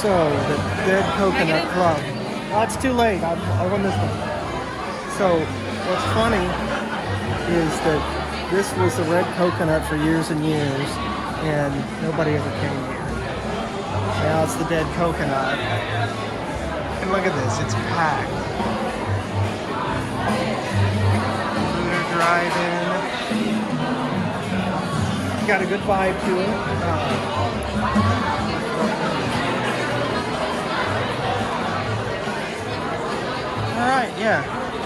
So, the Dead Coconut Club. Oh, it's too late. I won this one. So, what's funny is that this was the red coconut for years and years, and nobody ever came here. Now it's the Dead Coconut. And look at this, it's packed. Looter Drive-In. Got a good vibe to it. Alright, yeah.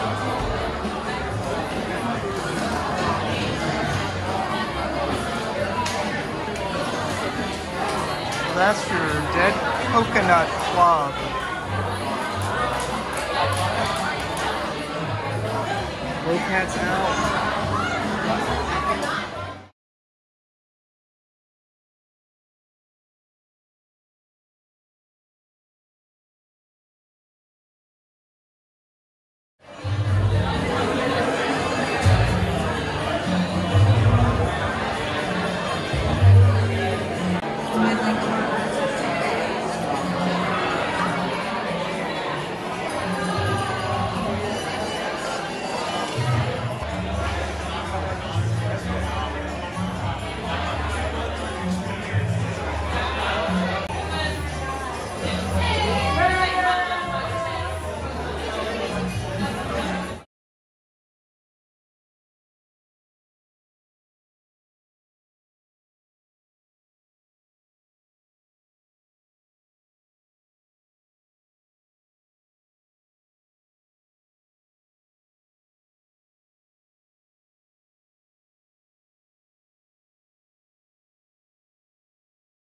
So that's your Dead Coconut Club. Brocat's out.